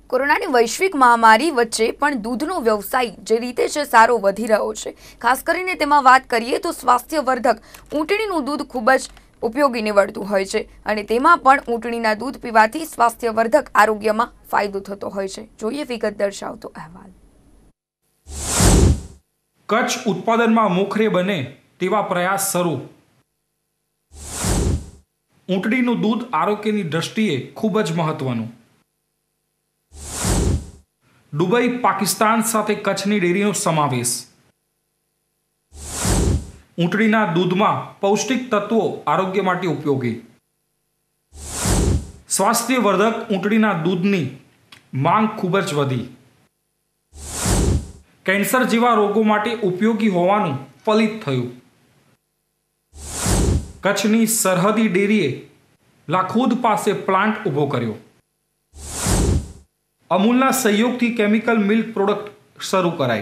કોરોનાની વૈશ્વિક મહામારી વચ્ચે પણ દૂધનો વ્યવસાય જે રીતે છે સારો વધી રહ્યો છે। ખાસ કરીને તેમાં વાત કરીએ તો સ્વાસ્થ્યવર્ધક ઊંટણીનું દૂધ ખૂબ જ ઉપયોગી નીવડતું હોય છે અને તેમાં પણ ઊંટણીના દૂધ પીવાથી સ્વાસ્થ્યવર્ધક આરોગ્યમાં ફાયદો થતો હોય છે। જોઈએ વિગત દર્શાવતો અહેવાલ। કચ્છ ઉત્પાદનમાં મોખરે બને તેવા પ્રયાસ શરૂ। ઊંટણીનું દૂધ આરોગ્યની દ્રષ્ટિએ ખૂબ જ મહત્વનું। દુબઈ પાકિસ્તાન સાથે કચ્છની ડેરીનો સમાવેશ। ઊંટણીના દૂધમાં પૌષ્ટિક તત્વો આરોગ્ય માટે ઉપયોગી। સ્વાસ્થ્યવર્ધક ઊંટણીના દૂધની માંગ ખૂબ જ વધી। કેન્સર જેવા રોગો માટે ઉપયોગી હોવાનું ફલિત થયું। કચ્છની સરહદી ડેરીએ લાખોદ પાસે પ્લાન્ટ ઊભો કર્યો। અમૂલના સહયોગથી કેમિકલ મિલ્ક પ્રોડક્ટ શરૂ કરાઈ।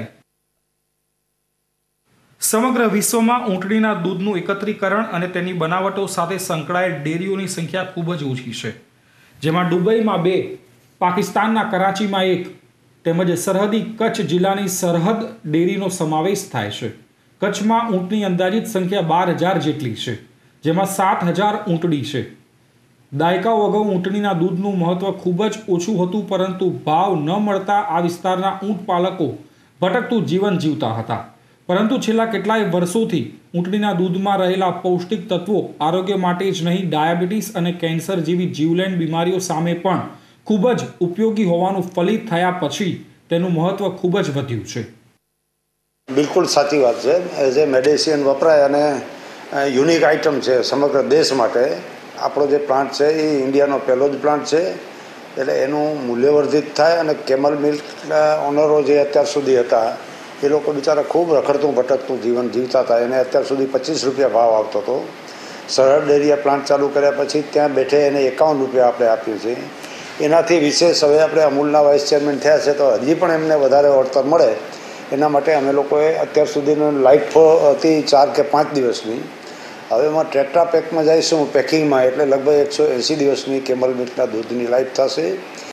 સમગ્ર વિશ્વમાં ઊંટણીના દૂધનું એકત્રીકરણ અને તેની બનાવટો સાથે સંકળાયેલ ડેરીઓની સંખ્યા ખૂબ જ ઓછી છે, જેમાં દુબઈમાં 2, પાકિસ્તાનના કરાચીમાં 1 તેમજ સરહદી કચ્છ જિલ્લાની સરહદ ડેરીનો સમાવેશ થાય છે। કચ્છમાં ઊંટની અંદાજિત સંખ્યા 12,000 જેટલી છે, જેમાં 7,000 ઊંટડી છે। દાયકાઓ અગાઉ ઊંટણીના દૂધનું મહત્વ ખૂબ જ ઓછું હતું, પરંતુ ભાવ ન મળતા આ વિસ્તારના ઊંટ પાલકો ભટકતું જીવન જીવતા હતા। પરંતુ છેલ્લા કેટલાય વર્ષોથી ઊંટણીના દૂધમાં રહેલા પૌષ્ટિક તત્વો આરોગ્ય માટે જ નહીં, ડાયાબિટીસ અને કેન્સર જેવી જીવલેણ બીમારીઓ સામે પણ ખૂબ જ ઉપયોગી હોવાનું ફલિત થયા પછી તેનું મહત્વ ખૂબ જ વધ્યું છે। બિલકુલ સાચી વાત છે। એઝ એ મેડિસિન વપરાય અને યુનિક આઇટમ છે સમગ્ર દેશ માટે। આપણો જે પ્લાન્ટ છે એ ઇન્ડિયાનો પહેલો જ પ્લાન્ટ છે, એટલે એનું મૂલ્યવર્ધિત થાય અને કેમલ મિલ્ક ઓનરો જે અત્યાર સુધી હતા એ લોકો બિચારા ખૂબ રખડતું ભટકતું જીવન જીવતા હતા। એને અત્યાર સુધી 25 રૂપિયા ભાવ આવતો હતો। સરહદ ડેરીએ પ્લાન્ટ ચાલુ કર્યા પછી ત્યાં બેઠે એને 51 રૂપિયા આપણે આપ્યું છે। એનાથી વિશેષ હવે આપણે અમૂલના વાઇસ ચેરમેન થયા છે તો હજી પણ એમને વધારે વળતર મળે એના માટે અમે લોકોએ અત્યાર સુધીની લાઈફ હતી 4 કે 5 દિવસની, હવે એમાં ટેટ્રા પેકમાં જઈશું પેકિંગમાં, એટલે લગભગ 180 દિવસની કેમલ મિલ્કના દૂધની લાઈફ થશે।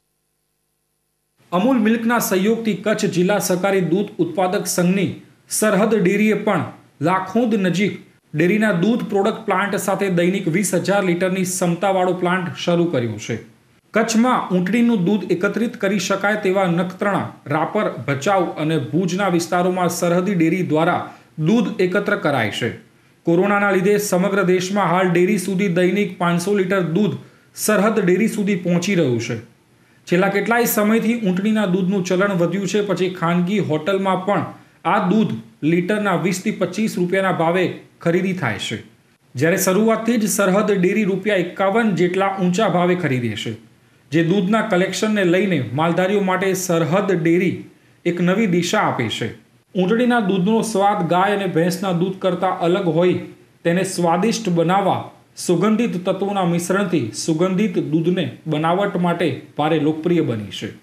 અમૂલ મિલ્કના સહયોગથી કચ્છ જિલ્લા સહકારી દૂધ ઉત્પાદક સંઘની સરહદ ડેરીએ પણ લાખોદ નજીક ડેરીના દૂધ પ્રોડક્ટ પ્લાન્ટ સાથે દૈનિક 20,000 લીટરની ક્ષમતાવાળો પ્લાન્ટ શરૂ કર્યો છે। કચ્છમાં ઊંટણીનું દૂધ એકત્રિત કરી શકાય તેવા નખત્રાણા, રાપર, ભચાઉ અને ભુજના વિસ્તારોમાં સરહદી ડેરી દ્વારા દૂધ એકત્ર કરાય છે। કોરોનાના લીધે સમગ્ર દેશમાં હાલ ડેરી સુધી દૈનિક 500 લીટર દૂધ સરહદ ડેરી સુધી પહોંચી રહ્યું છે। છેલ્લા કેટલાય સમયથી ઊંટણીના દૂધનું ચલણ વધ્યું છે, પછી ખાનગી હોટલમાં પણ આ દૂધ લીટરના 20 થી 25 રૂપિયાના ભાવે ખરીદી થાય છે, જ્યારે શરૂઆતથી જ સરહદ ડેરી ₹51 જેટલા ઊંચા ભાવે ખરીદે છે, જે દૂધના કલેક્શનને લઈને માલધારીઓ માટે સરહદ ડેરી એક નવી દિશા આપે છે। ઊંટણીના દૂધનો સ્વાદ ગાય અને ભેંસના દૂધ કરતાં અલગ હોય તેને સ્વાદિષ્ટ બનાવવા સુગંધિત તત્વોના મિશ્રણથી સુગંધિત દૂધને બનાવટ માટે ભારે લોકપ્રિય બની છે।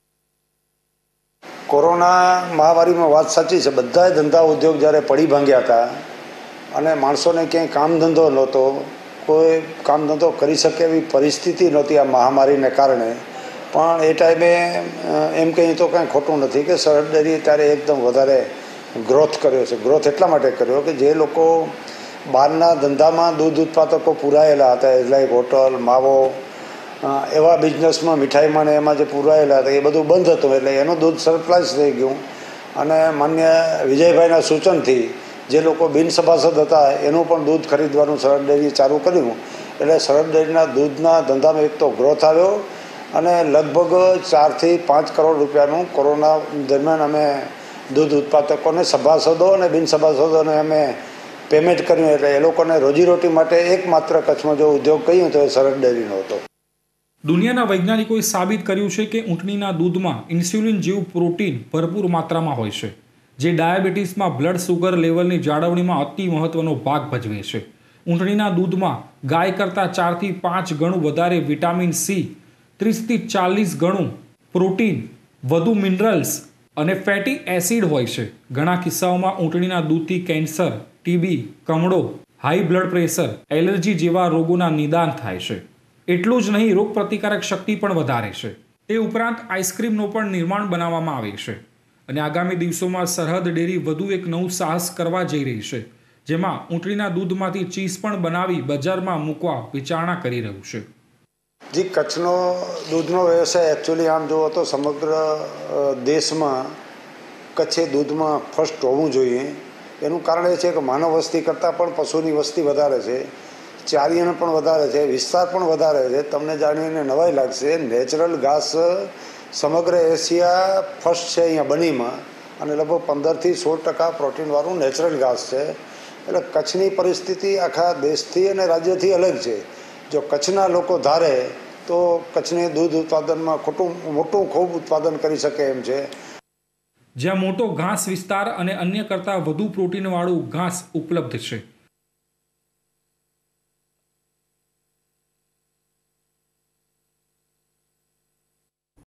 કોરોના મહામારીમાં વાત સાચી છે, બધા ધંધા ઉદ્યોગ જ્યારે પડી ભાંગ્યા હતા અને માણસોને ક્યાંય કામ ધંધો નહોતો, કોઈ કામ ધંધો કરી શકે એવી પરિસ્થિતિ નહોતી આ મહામારીને કારણે, પણ એ ટાઈમે એમ કહીએ તો કાંઈ ખોટું નથી કે સરહદ ડેરીએ ત્યારે એકદમ વધારે ગ્રોથ કર્યો છે। ગ્રોથ એટલા માટે કર્યો કે જે લોકો બહારના ધંધામાં દૂધ ઉત્પાદકો પુરાયેલા હતા, લાઈક હોટલ, માવો, એવા બિઝનેસમાં મીઠાઈમાં ને એમાં જે પુરાયેલા હતા એ બધું બંધ હતું, એટલે એનું દૂધ સરપ્લાઇઝ થઈ ગયું અને માન્ય વિજયભાઈના સૂચનથી જે લોકો બિનસભાસદ હતા એનું પણ દૂધ ખરીદવાનું સરહદ ડેરીએ ચાલુ કર્યું, એટલે સરહદ ડેરીના દૂધના ધંધામાં એક તો ગ્રોથ આવ્યો અને લગભગ 4 થી 5 કરોડ રૂપિયાનું કોરોના દરમિયાન અમે દૂધ ઉત્પાદકોને, સભાસદો અને બિનસભાસદોને અમે પેમેન્ટ કર્યું, એટલે એ લોકોને રોજીરોટી માટે એકમાત્ર કચ્છમાં જો ઉદ્યોગ કહ્યું તો એ સરહદ ડેરીનો હતો। દુનિયાના વૈજ્ઞાનિકોએ સાબિત કર્યું છે કે ઊંટણીના દૂધમાં ઇન્સ્યુલિન જેવું પ્રોટીન ભરપૂર માત્રામાં હોય છે, જે ડાયાબિટીસમાં બ્લડ સુગર લેવલની જાળવણીમાં અતિ મહત્વનો ભાગ ભજવે છે। ઊંટણીના દૂધમાં ગાય કરતાં 4 થી 5 ગણું વધારે વિટામિન સી, 30 થી 40 ગણું પ્રોટીન, વધુ મિનરલ્સ અને ફેટી એસિડ હોય છે। ઘણા કિસ્સાઓમાં ઊંટણીના દૂધથી કેન્સર, ટીબી, કમળો, હાઈ બ્લડ પ્રેશર, એલર્જી જેવા રોગોના નિદાન થાય છે। એટલું જ નહીં, રોગપ્રતિકારક શક્તિ પણ વધારે છે। તે ઉપરાંત આઈસ્ક્રીમનો પણ નિર્માણ બનાવવામાં આવે છે અને આગામી દિવસોમાં સરહદ ડેરી વધુ એક નવું સાહસ કરવા જઈ રહી છે, જેમાં ઊંટણીના દૂધમાંથી ચીઝ પણ બનાવી બજારમાં મૂકવા વિચારણા કરી રહ્યું છે. જે કચ્છનો દૂધનો વ્યવસાય એકચ્યુઅલી આમ જુઓ તો સમગ્ર દેશમાં કચ્છે દૂધમાં ફર્સ્ટ હોવું જોઈએ. એનું કારણ એ છે કે માનવ વસ્તી કરતાં પણ પશુની વસ્તી વધારે છે, ચારિયણ પણ વધારે છે, વિસ્તાર પણ વધારે છે. તમને જાણીને નવાઈ લાગશે, નેચરલ ઘાસ સમગ્ર એશિયા ફર્સ્ટ છે અહીંયા બનીમાં, અને લગભગ 15થી 16% પ્રોટીનવાળું નેચરલ ઘાસ છે. એટલે કચ્છની પરિસ્થિતિ આખા દેશથી અને રાજ્યથી અલગ છે. જો કચ્છના લોકો ધારે તો કચ્છને દૂધ ઉત્પાદનમાં મોટું ખૂબ ઉત્પાદન કરી શકે એમ છે. જ્યાં મોટો ઘાસ વિસ્તાર અને અન્ય કરતાં વધુ પ્રોટીનવાળું ઘાસ ઉપલબ્ધ છે,